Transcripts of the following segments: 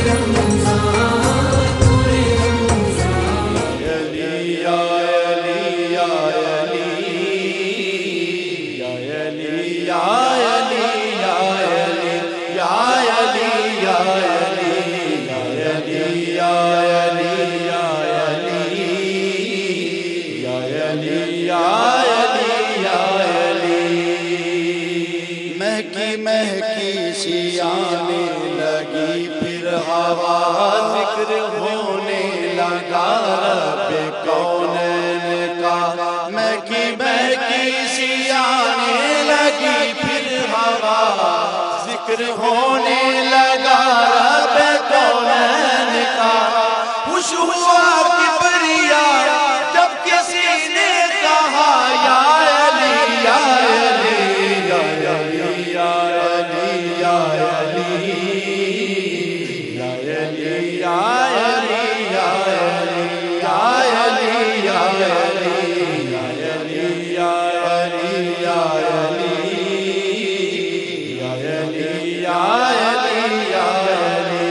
مہکی سی آنے لگی پھر ہوا ذکر ہونے لگا رب کونین کا مہکی سی آنے لگی پھر ہوا ذکر ہونے لگا رب کونین کا خوش ہوا کبریا جب کسی نے کہا یا علی یا علی یا علی یا علی یا علی یا علی یا علی یا علی یا علی یا علی یا علی یا علی یا علی یا علی یا علی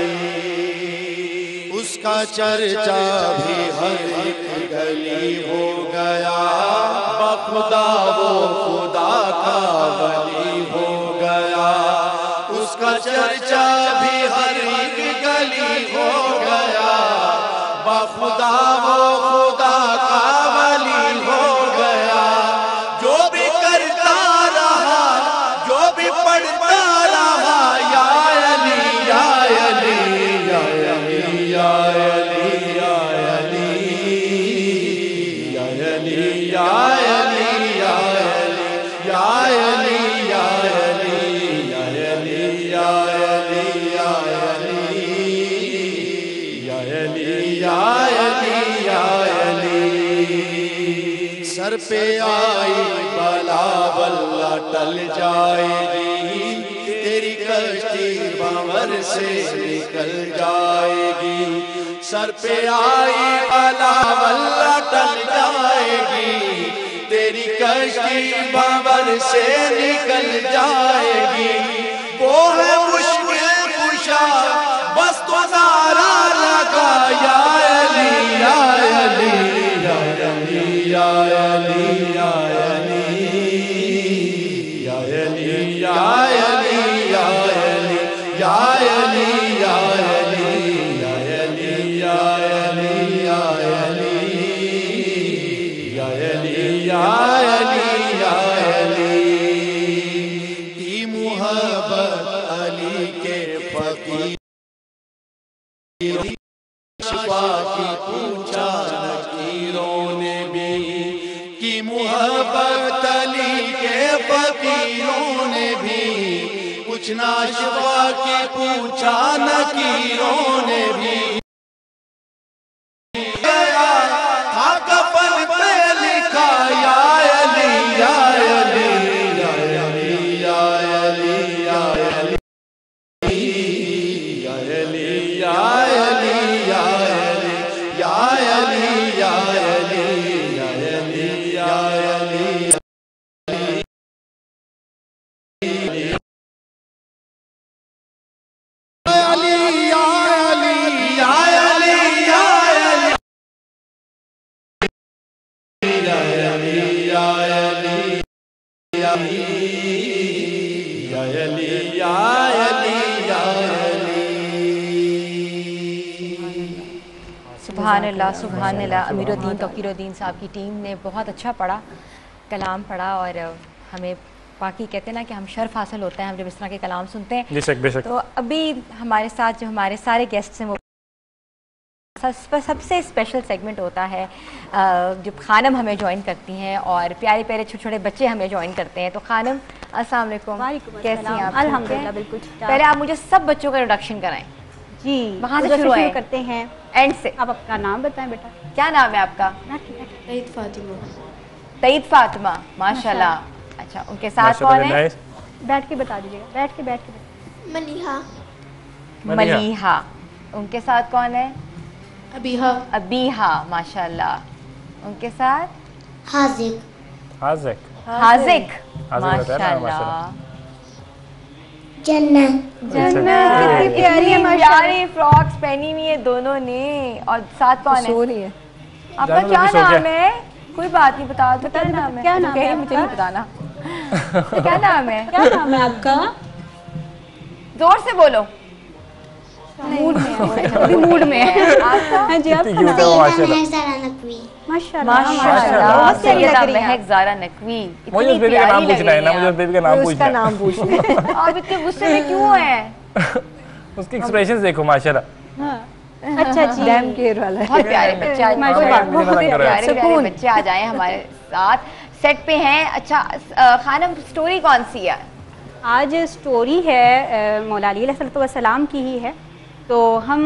اس کا چرچا بھی ہر ایک گلی ہو گیا بخدا وہ خدا کا ولی ہو گیا اس کا چرچا بھی ہر ایک گلی ہو گیا بخدا وہ خدا کا ولی ہو گیا جو بھی کرتا رہا جو بھی پڑھتا رہا یا علی یا علی یا علی یا علی یا علی یا علی یا علی یا علی یا علی یا علی یا علی یا علی یا علی یا علی سر پہ آئی بلا واللہ ٹل جائے گی تیری کشتی بھنور سے نکل جائے گی سر پہ آئی بلا واللہ ٹل جائے گی تیری کشتی بھنور سے نکل جائے گی وہ ہے مشکل کشا بس تو نعرہ لگا یا علی یا علی یا علی یا علی یا علی یا علی یا علی یا علی یا علی یا علی یا علی یا علی یا علی یا علی یا علی یا علی کی محبت علی کے فقیر شفا کی پوچھا نکیروں نے بھی کی محبت علی کے فقیروں نے بھی کچھ نہ شفا کی پوچھا نکیروں نے بھی تھا کفن پہ لکھا یا علی یا علی یا علی یا علی یا علی یا علی یا علی یا علی یا علی یا علی یا علی سبحان اللہ سبحان اللہ امیر الدین توقیر الدین صاحب کی ٹیم نے بہت اچھا پڑھا کلام پڑھا اور ہمیں باقی کہتے ہیں نا کہ ہم شرف حاصل ہوتا ہے ہم جب اس طرح کے کلام سنتے ہیں بے شک بے شک تو ابھی ہمارے ساتھ جو ہمارے سارے گیسٹس ہیں وہ سب سے اسپیشل سیگمنٹ ہوتا ہے جب خانم ہمیں جوائن کرتی ہیں اور پیارے پیارے چھوٹے چھوٹے بچے ہمیں جوائن کرتے ہیں تو خانم السلام علیکم کیسی ہیں آپ الحمدللہ بالکل پہلے آپ مجھے سب بچوں کا انٹروڈکشن کرائیں جی وہاں سے شروع کرتے ہیں اینڈ سے آپ اپنا نام بتائیں بیٹا کیا نام ہے آپ کا طید فاطمہ طید فاطمہ ماشاء اللہ اچھا ان کے ساتھ کون ہے بیٹھ کے بتا دیجیے گا بیٹھ کے ملیحہ ملیحہ ان کے ساتھ کون ہے ابیحہ ابیحہ ماشاء اللہ ان کے ساتھ حاذق حاذق ماشاء اللہ जन्नत। कितनी प्यारी है, प्यारी फ्रॉक्स पहनी हुई है दोनों ने। और साथ कौन है? सो रही है। आपका क्या नाम है? कोई बात नहीं, बता दो क्या नाम है। क्या नाम है? मुझे नहीं बताना। क्या नाम है? क्या नाम है आपका? जोर से बोलो। मूड में है, अभी मूड में है। आपका? हाँ जी, आपका नाम? माशाल्लाह माशाल्लाह, बहुत प्यारी लग सैयदा रही है। महक ज़ारा नकवी। मुझे उस बेबी का नाम पूछना है ना, मुझे उस बेबी का नाम पूछना है। नाम पूछिए। आप इतने गुस्से में क्यों हैं? उसके एक्सप्रेशंस देखो माशाल्लाह। अच्छा जी, डैम केयर वाला है। बहुत प्यारे बच्चे आज माशाल्लाह, बहुत प्यारे प्यारे प्यारे बच्चे आ जाएं हमारे साथ सेट पे हैं। अच्छा खानम, स्टोरी कौन सी है? आज स्टोरी है मौला अली अलैहिस्सलाम की ही है। तो हम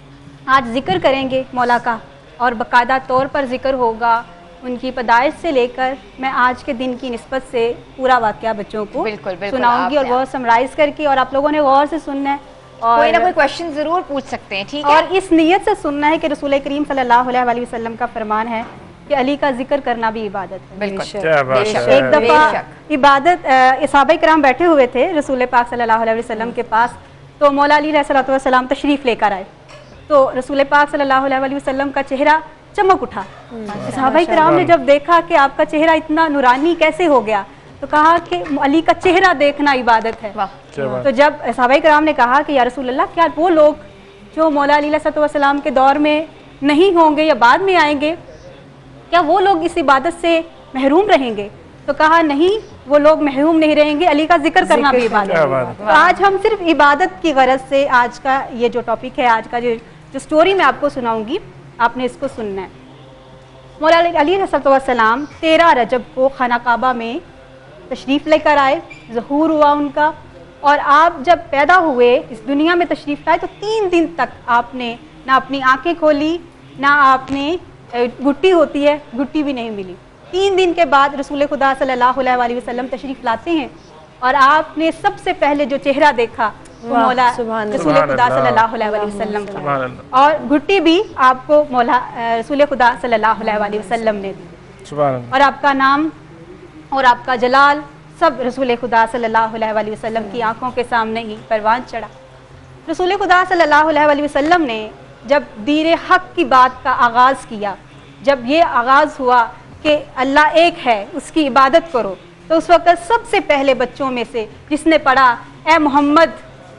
आज जिक्र करेंगे मौला का, और बाकायदा तौर पर जिक्र होगा उनकी पैदाइश से लेकर मैं आज के दिन की निस्बत से पूरा वाक़या बच्चों को बिल्कुल, सुनाऊंगी, और वो समराइज़ करके, और आप लोगों ने गौर से सुनना है और कोई ना कोई क्वेश्चन जरूर पूछ सकते हैं, ठीक है? और इस नीयत से सुनना है कि रसूल करीम सल्लल्लाहु अलैहि वसल्लम का फरमान है कि अली का जिक्र करना भी इबादत है। बिल्कुल, क्या बात बेशक। है। एक दफ़ा बेशक। इबादत सहाबा किराम बैठे हुए थे रसूल पाक सल्लल्लाहु अलैहि वसल्लम के पास, तो मौला अली अलैहिस्सलाम तशरीफ़ लेकर आए। तो रसूल पाक सल्लल्लाहु अलैहि वसल्लम का चेहरा चमक उठा। सहाबा किराम ने जब देखा कि आपका चेहरा इतना नूरानी कैसे हो गया, तो कहा कि अली का चेहरा देखना इबादत है। क्या बात। तो जब सहाबा किराम ने कहा कि या रसूल अल्लाह, क्या वो लोग जो मौला अली अलैहिस्सलाम के दौर में नहीं होंगे या बाद में आएंगे, क्या वो लोग इस इबादत से महरूम रहेंगे? तो कहा नहीं, वो लोग महरूम नहीं रहेंगे, अली का जिक्र करना भी इबादत क्या है। बात तो आज हम सिर्फ इबादत की गरज से आज का ये जो टॉपिक है, आज का जो स्टोरी मैं आपको सुनाऊंगी, आपने इसको सुनना है। मौला अली अलैहिस्सलाम 13 रजब को खाना काबा में तशरीफ़ लेकर आए, ज़हूर हुआ उनका, और आप जब पैदा हुए इस दुनिया में तशरीफ़ लाए तो 3 दिन तक आपने ना अपनी आंखें खोली, ना आपने गुट्टी होती है, गुट्टी भी नहीं मिली। 3 दिन के बाद रसूल खुदा सल्लल्लाहु अलैहि वसल्लम तशरीफ़ लाते हैं, और आपने सबसे पहले जो चेहरा देखा वो मौला रसूल खुदा सल्लल्लाहु अलैहि वसल्लम का, और गुट्टी भी आपको मौला रसूल खुदा सल्लल्लाहु अलैहि वसल्लम ने दी। और आपका नाम और आपका जलाल सब रसूल खुदा सल्लल्लाहु अलैहि वसल्लम की आंखों के सामने ही परवान चढ़ा। रसूल खुदा सल्लल्लाहु अलैहि वसल्लम ने जब दीन हक की बात का आगाज़ किया, जब ये आगाज़ हुआ कि अल्लाह एक है, उसकी इबादत करो, तो उस वक़्त सबसे पहले बच्चों में से जिसने पढ़ा, ए मोहम्मद,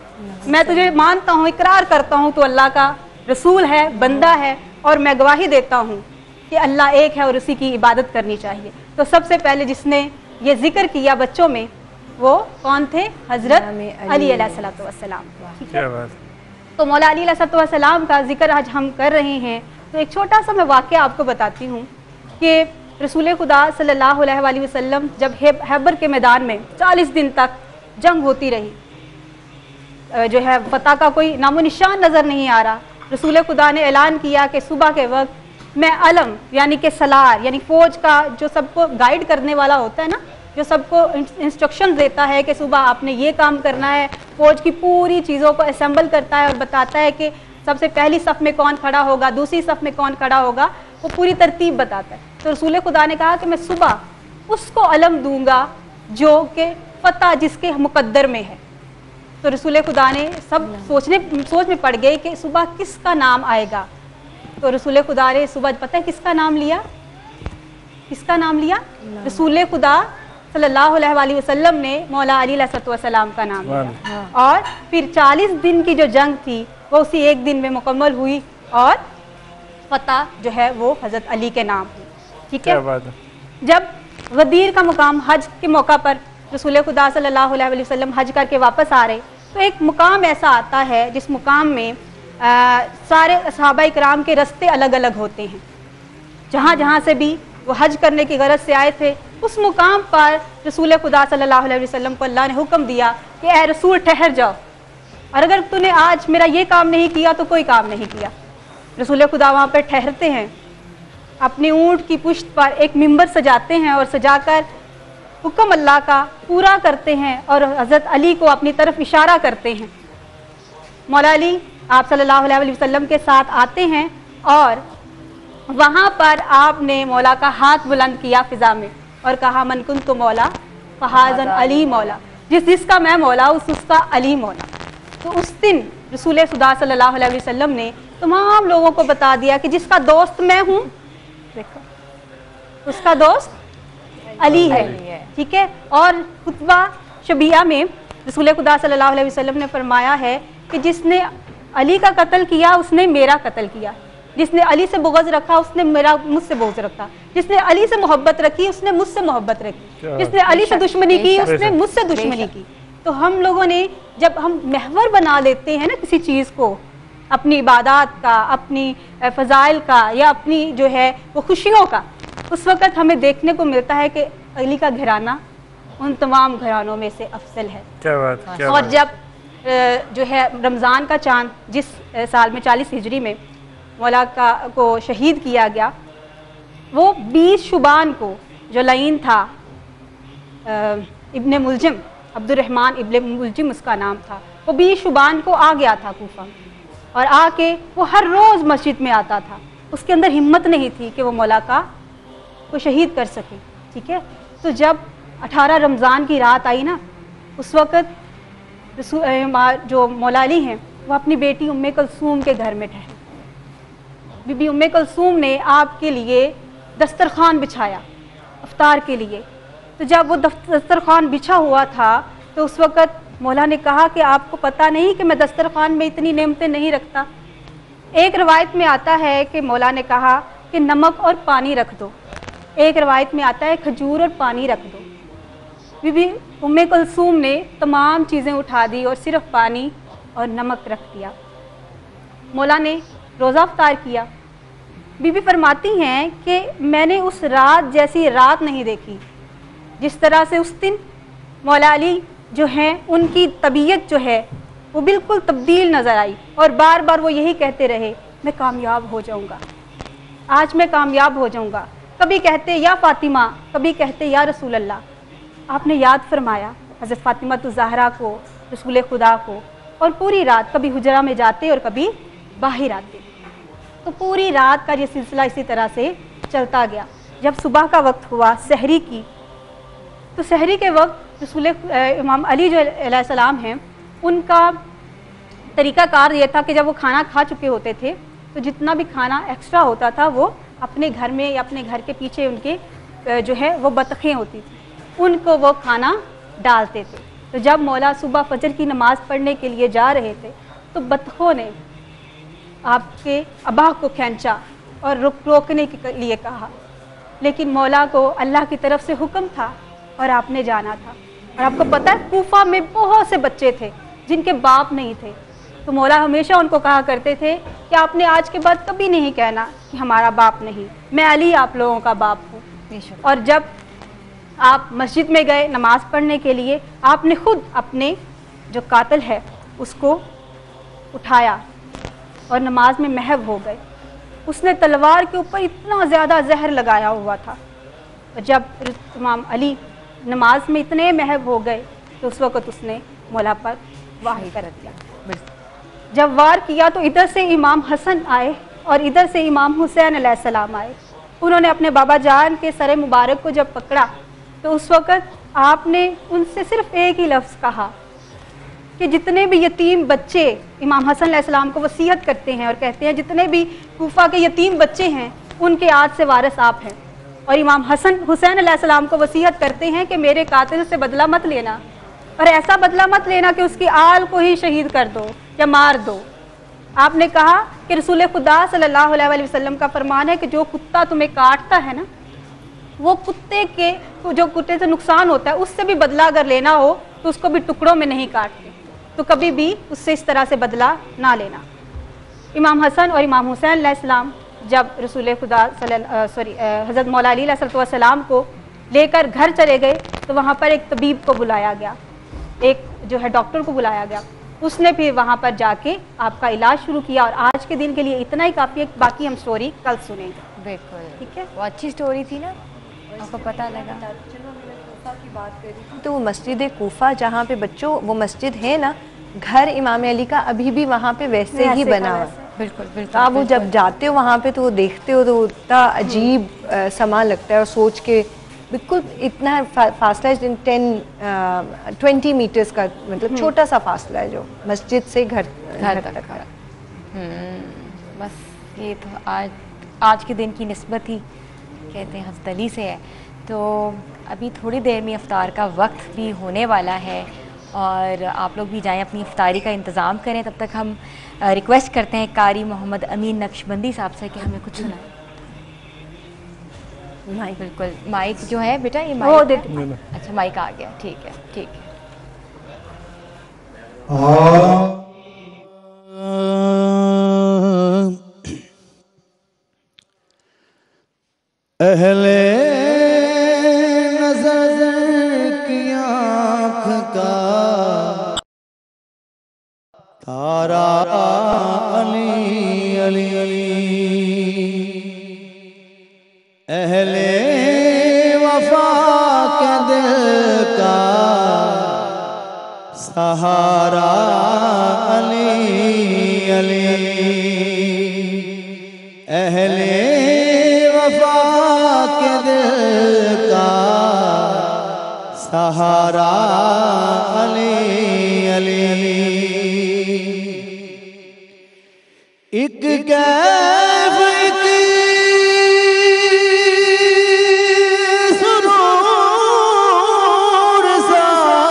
मैं तुझे मानता हूँ, इकरार करता हूँ तो अल्लाह का रसूल है, बंदा है, और मैं गवाही देता हूँ कि अल्लाह एक है और उसी की इबादत करनी चाहिए। तो सबसे पहले जिसने ये जिक्र किया बच्चों में, वो कौन थे? हज़रत अली अलैहिस्सलाम। क्या बात। तो मौला अली अलैहिस्सलाम का जिक्र आज हम कर रहे हैं, तो एक छोटा सा मैं वाक़या आपको बताती हूँ कि रसूल खुदा सल्लल्लाहु अलैहि वसल्लम जब हैबर के मैदान में 40 दिन तक जंग होती रही, जो है फतह का कोई नामो निशान नज़र नहीं आ रहा, रसूल खुदा ने ऐलान किया कि सुबह के वक्त मैं अलम यानी कि सलार यानी फ़ौज का जो सबको गाइड करने वाला होता है ना, जो सबको इंस्ट्रक्शन देता है कि सुबह आपने ये काम करना है, फ़ौज की पूरी चीज़ों को असेंबल करता है और बताता है कि सबसे पहली सफ़ में कौन खड़ा होगा, दूसरी सफ़ में कौन खड़ा होगा, वो पूरी तरतीब बताता है। तो रसूल खुदा ने कहा कि मैं सुबह उसको अलम दूंगा जो कि फ़तह जिसके मुकद्दर में है। तो रसूल खुदा ने सब सोच में पड़ गए कि सुबह किसका नाम आएगा। तो रसूल खुदा ने सुबह पता है किसका नाम लिया? किसका नाम लिया? रसूल खुदा सल्लल्लाहु अलैहि वसल्लम ने मौला अली अलैहिस्सलाम का नाम लिया। और फिर 40 दिन की जो जंग थी वो उसी एक दिन में मुकम्मल हुई, और फतह जो है वो हज़रत अली के नाम हुई। ठीक है। जब गदीर का मुकाम हज के मौका पर रसूल खुदा सल्लल्लाहु अलैहि वसल्लम हज करके वापस आ रहे, तो एक मुकाम ऐसा आता है जिस मुकाम में सारे सहाबा इकराम के रास्ते अलग अलग होते हैं। जहाँ से भी वो हज करने की गरज से आए थे, उस मुकाम पर रसूल खुदा सल्लल्लाहु अलैहि वसल्लम को अल्लाह ने हुक्म दिया कि ए रसूल ठहर जाओ, और अगर तूने आज मेरा ये काम नहीं किया तो कोई काम नहीं किया। रसूल खुदा वहाँ पर ठहरते हैं, अपने ऊँट की पुश्त पर एक मिंबर सजाते हैं, और सजाकर हुक्म अल्लाह का पूरा करते हैं और हज़रत अली को अपनी तरफ इशारा करते हैं। मौला अली आप सल्लल्लाहु अलैहि वसल्लम के साथ आते हैं, और वहाँ पर आपने मौला का हाथ बुलंद किया फ़िज़ा में और कहा मन कुन्तु मौला फ़हाज़न अली मौला, जिसका मैं मौला उसका अली मौला। तो उस दिन रसूल खुदा सल्लल्लाहु अलैहि वसल्लम ने तमाम लोगों को बता दिया कि जिसका दोस्त मैं हूँ, देखो उसका दोस्त अली है, ठीक है। और खुतबा शबिया में रसूल खुदा सल्लल्लाहु अलैहि वसल्लम ने फरमाया है कि जिसने अली का कत्ल किया उसने मेरा कत्ल किया, जिसने अली से बुग़्ज़ रखा उसने मुझसे बुग़्ज़ रखा, जिसने अली से मोहब्बत रखी उसने मुझसे मोहब्बत रखी, जिसने अली से दुश्मनी की उसने मुझसे दुश्मनी की। तो हम लोगों ने जब हम महवर बना लेते हैं ना किसी चीज़ को, अपनी इबादत का, अपनी फ़ज़ाइल का, या अपनी जो है वो खुशियों का, उस वक़्त हमें देखने को मिलता है कि अली का घराना उन तमाम घरानों में से अफजल है। क्या बात, क्या और बात। जब जो है रमज़ान का चाँद जिस साल में 40 हिजरी में मौला को शहीद किया गया, वो 20 शुबान को जो लाइन था, इब्ने मुलजिम, अब्दुर्रहमान इब्ने मुलजिम उसका नाम था, वो 20 शुबान को आ गया था कूफा में, और आके वो हर रोज़ मस्जिद में आता था। उसके अंदर हिम्मत नहीं थी कि वो मौला को शहीद कर सके, ठीक है। तो जब 18 रमज़ान की रात आई ना, उस वक़्त जो मौला अली हैं वो अपनी बेटी उम्मे कुलसूम के घर में ठहरे। बीबी उम्मे कुलसूम ने आपके लिए दस्तरखान बिछाया इफ्तार के लिए। तो जब वो दस्तरखान बिछा हुआ था तो उस वक़्त मौला ने कहा कि आपको पता नहीं कि मैं दस्तरखान में इतनी नेमतें नहीं रखता। एक रवायत में आता है कि मौला ने कहा कि नमक और पानी रख दो, एक रवायत में आता है खजूर और पानी रख दो। बीबी उम्मे कुलसूम ने तमाम चीज़ें उठा दी और सिर्फ पानी और नमक रख दिया। मौला ने रोज़ा इफ्तार किया। बीबी फरमाती हैं कि मैंने उस रात जैसी रात नहीं देखी, जिस तरह से उस दिन मौला अली जो हैं उनकी तबीयत जो है वो बिल्कुल तब्दील नज़र आई, और बार बार वो यही कहते रहे मैं कामयाब हो जाऊँगा, आज मैं कामयाब हो जाऊँगा। कभी कहते या फ़ातिमा, कभी कहते या रसूल अल्लाह। आपने याद फरमाया हज़रत फ़ातिमा ज़हरा को, रसूल खुदा को, और पूरी रात कभी हुजरा में जाते और कभी बाहर आते। तो पूरी रात का ये सिलसिला इसी तरह से चलता गया। जब सुबह का वक्त हुआ सहरी की, तो सहरी के वक्त रसूल इमाम अली जो अलैहिस्सलाम हैं उनका तरीक़ाकार ये था कि जब वो खाना खा चुके होते थे तो जितना भी खाना एक्स्ट्रा होता था वो अपने घर में या अपने घर के पीछे उनके जो है वो बतखें होती थी, उनको वो खाना डालते थे। तो जब मौला सुबह फजर की नमाज़ पढ़ने के लिए जा रहे थे तो बतखों ने आपके अब्बा को खींचा और रोकने के लिए कहा, लेकिन मौला को अल्लाह की तरफ से हुक्म था और आपने जाना था। और आपको पता है कूफा में बहुत से बच्चे थे जिनके बाप नहीं थे, तो मौला हमेशा उनको कहा करते थे कि आपने आज के बाद कभी नहीं कहना कि हमारा बाप नहीं, मैं अली आप लोगों का बाप हूँ। और जब आप मस्जिद में गए नमाज़ पढ़ने के लिए, आपने खुद अपने जो कातिल है उसको उठाया और नमाज में महव हो गए। उसने तलवार के ऊपर इतना ज़्यादा जहर लगाया हुआ था, और जब इमाम अली नमाज में इतने महव हो गए तो उस वक़्त उसने मौला पर वार कर दिया। जब वार किया तो इधर से इमाम हसन आए और इधर से इमाम हुसैन अलैहिस्सलाम आए। उन्होंने अपने बाबा जान के सर मुबारक को जब पकड़ा तो उस वक़्त आपने उनसे सिर्फ एक ही लफ्ज़ कहा कि जितने भी यतीम बच्चे, इमाम हसन अलैहिस्सलाम को वसीयत करते हैं और कहते हैं जितने भी कूफा के यतीम बच्चे हैं उनके आज से वारिस आप हैं, और इमाम हुसैन अलैहिस्सलाम को वसीयत करते हैं कि मेरे कातिल से बदला मत लेना, और ऐसा बदला मत लेना कि उसकी आल को ही शहीद कर दो या मार दो। आपने कहा कि रसूल खुदा सल्लल्लाहु अलैहि वसल्लम का फरमान है कि जो कुत्ता तुम्हें काटता है ना, वो कुत्ते से नुकसान होता है उससे भी बदला अगर लेना हो तो उसको भी टुकड़ों में नहीं काटते, तो कभी भी उससे इस तरह से बदला ना लेना। इमाम हसन और इमाम हुसैन अलैहिस्सलाम जब रसूल खुदा हज़रत मौला अली अलैहिस्सलाम को लेकर घर चले गए तो वहाँ पर एक तबीब को बुलाया गया, एक जो है डॉक्टर को बुलाया गया। उसने फिर वहाँ पर जाके आपका इलाज शुरू किया, और आज के दिन के लिए इतना ही काफ़ी है, बाकी हम स्टोरी कल सुनेंगे। बिल्कुल, ठीक है। वो अच्छी स्टोरी थी ना, आपको पता लगा। की बात कर रही थी तो वो मस्जिद कूफा जहाँ पे बच्चों वो मस्जिद है ना, घर इमाम अली का अभी भी वहाँ पे वैसे ही बना हुआ है। बिल्कुल बिल्कुल। आप वो जब जाते हो वहाँ पे तो वो देखते हो तो इतना अजीब समा लगता है, और सोच के بالکل اتنا فاصلہ ہے 20 میٹرز کا، مطلب چھوٹا سا فاصلہ ہے جو مسجد سے گھر تک کا. بس یہ تو آج کے دن کی نسبت ہی کہتے ہیں حضرت علی سے ہے. تو ابھی تھوڑی دیر میں افطار کا وقت بھی ہونے والا ہے اور آپ لوگ بھی جائیں اپنی افطاری کا انتظام کریں. تب تک ہم ریکویسٹ کرتے ہیں قاری محمد امین نقشبندی صاحب سے کہ ہمیں کچھ سنائیں. مائک بالکل، مائک جو ہے بیٹا یہ مائک اچھا مائک آ گیا، ٹھیک ہے ٹھیک ہے. اہل نظر کی آنکھ کا تارا علی علی اہل وفا کے دل کا سہارا علی علی اہل وفا کے دل کا سہارا علی علی ایک کیف ایک سرور سا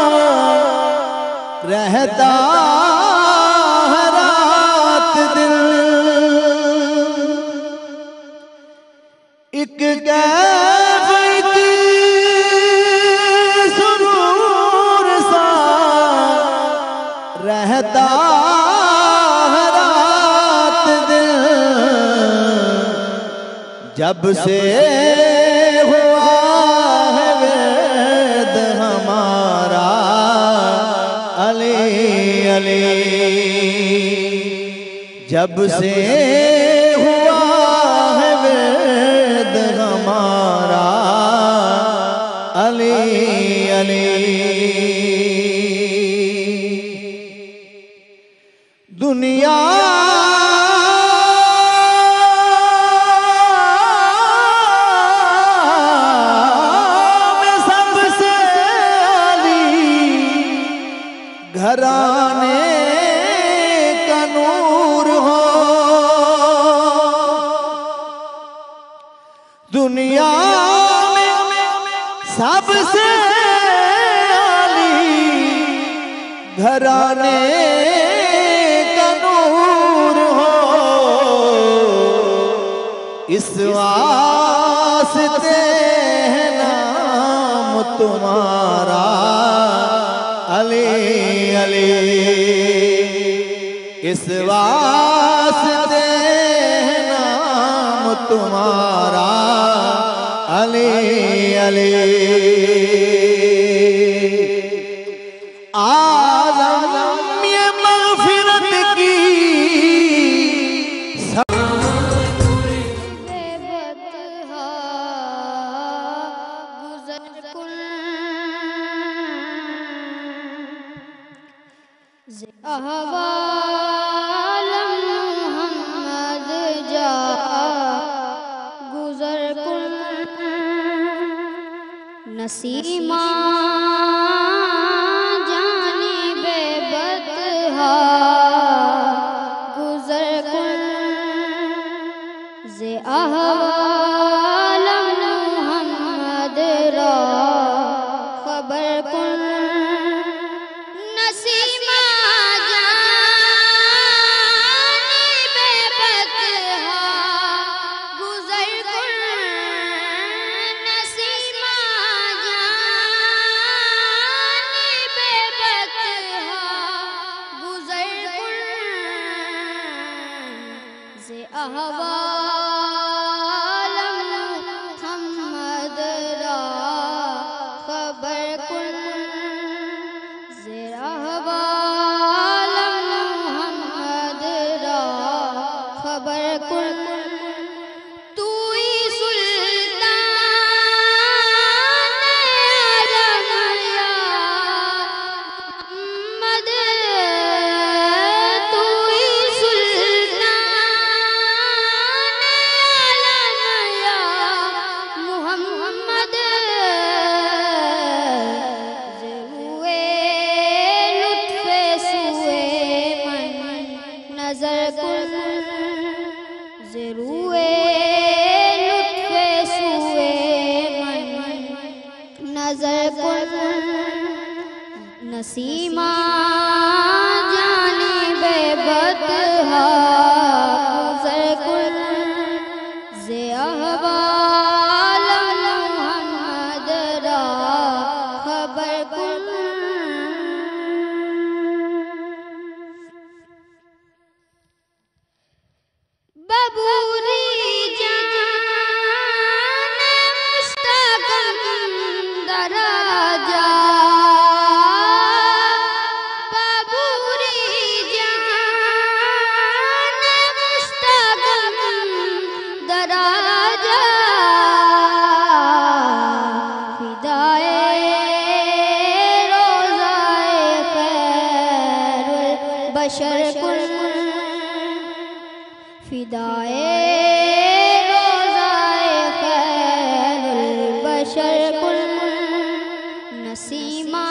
رہتا ہے رات دل ایک کیف ایک سرور سا رہتا ہے رات دل جب سے ہوا ہے ورد ہمارا علی علی جب سے ہوا ہے ورد ہمارا علی علی دنیا میں سب سے علی گھرانے کا نور ہو دنیا میں سب سے علی گھرانے کا نور ہو اس واسطے ہے نام تمہارا علی علی اس واسطے ہے نام تمہارا علی علی عالم یہ مغفرت کی نسیمہ جانب بدہا گزر کن ز احوال محمد را خبر کن نسیمہ جانب بدہا گزر کن نسیمہ احوال محمد را خبر کن ز احوال محمد را خبر کن توئی سلطان عالم یا محمد توئی محمد ضروے لطفے سوئے من نظر کن نسیمہ جانب بدہا گزر کن ز احوال محمد را خبر کن ببوری جان مشتاقم دراجا ببوری جان مشتاقم دراجا فدائے روضائے خیر البشر کن فدائے روضائے خیر البشر کن نسیمہ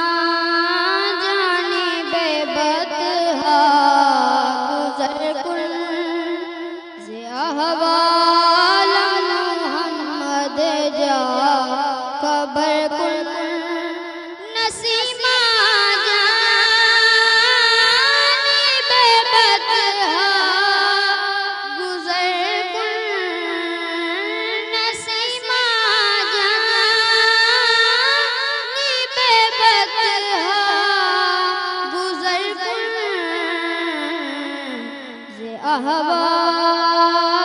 جانب بدہا گزر کن ز احوال محمد جا خبر کن نسیمہ جانب بدہا گزر کن نسیمہ جانب بدہا گزر کن ز احوال